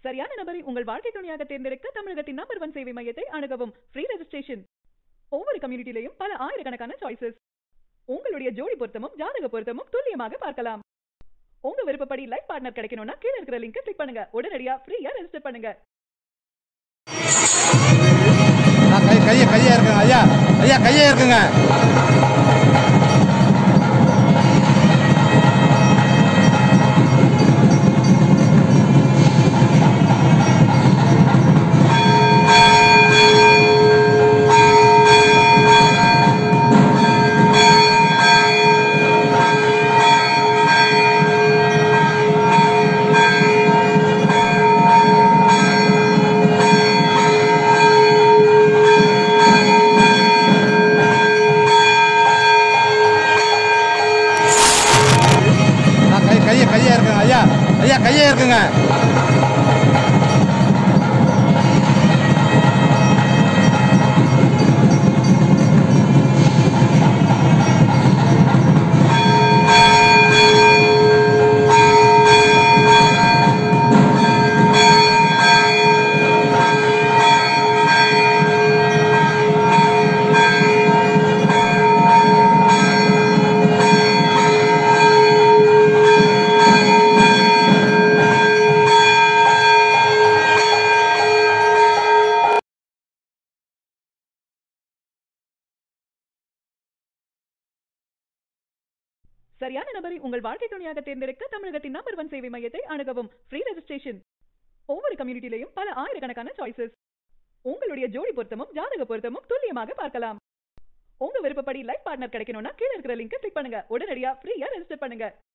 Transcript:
சரியான நபரை உங்கள் வாழ்க்கை துணையாக தேர்ந்தெடுக்க தமிழகத்தின் நம்பர் 1 சேவை மையத்தை அணுகவும். Free registration. ஒவ்வொரு கம்யூனிட்டிலையும் பல ஆயிரக்கணக்கான சாய்ஸஸ். உங்களுடைய ஜோடி பொருத்தமும் ஜாதக பொருத்தமும் துல்லியமாக பார்க்கலாம். உங்க விருப்பப்படி லைஃப் பார்ட்னர் கிடைக்கணும்னா கீழ இருக்கிற லிங்கை கிளிக் பண்ணுங்க. உடனடியா ஃப்ரீயா ரெஜிஸ்டர் பண்ணுங்க. கையா இருக்குங்க ஐயா, ஐயா கையா இருக்குங்க. கையா இருக்குங்க ஐயா, ஐயா கையா இருக்குங்க. சரியான நபரை உங்கள் வாழ்க்கை துணையாக தேர்ந்தெடுக்க தமிழகத்தின் நம்பர் 1 சேவை மையத்தை அணுகவும். Free registration. ஒவ்வொரு கம்யூனிட்டிலையும் பல ஆயிரக்கணக்கான சாய்ஸஸ். உங்களுடைய ஜோடி பொருத்தமும் ஜாதக பொருத்தமும் துல்லியமாக பார்க்கலாம். உங்க விருப்பப்படி லைஃப் பார்ட்னர் கிடைக்கணும்னா கீழ இருக்கிற லிங்கை கிளிக் பண்ணுங்க. உடனடியா ஃப்ரீயா ரெஜிஸ்டர் பண்ணுங்க.